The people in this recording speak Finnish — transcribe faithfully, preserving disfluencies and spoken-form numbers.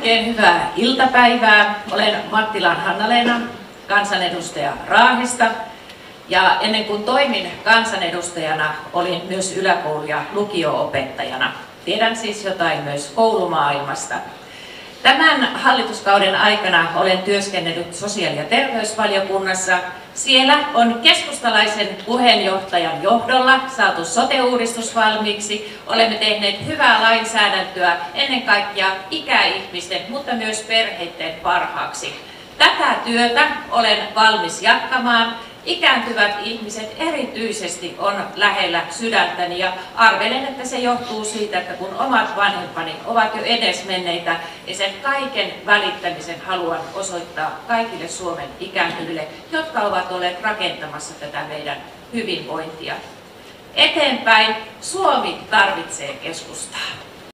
Oikein hyvää iltapäivää. Olen Mattilan Hanna-Leena, kansanedustaja Raahesta. Ja ennen kuin toimin kansanedustajana, olin myös yläkoulu- ja lukio-opettajana. Tiedän siis jotain myös koulumaailmasta. Tämän hallituskauden aikana olen työskennellyt sosiaali- ja terveysvaliokunnassa. Siellä on keskustalaisen puheenjohtajan johdolla saatu sote-uudistus valmiiksi. Olemme tehneet hyvää lainsäädäntöä ennen kaikkea ikäihmisten, mutta myös perheiden parhaaksi. Tätä työtä olen valmis jatkamaan. Ikääntyvät ihmiset erityisesti on lähellä sydäntäni ja arvelen, että se johtuu siitä, että kun omat vanhempani ovat jo edesmenneitä, niin sen kaiken välittämisen haluan osoittaa kaikille Suomen ikääntyville, jotka ovat olleet rakentamassa tätä meidän hyvinvointia. Eteenpäin Suomi tarvitsee keskustaa.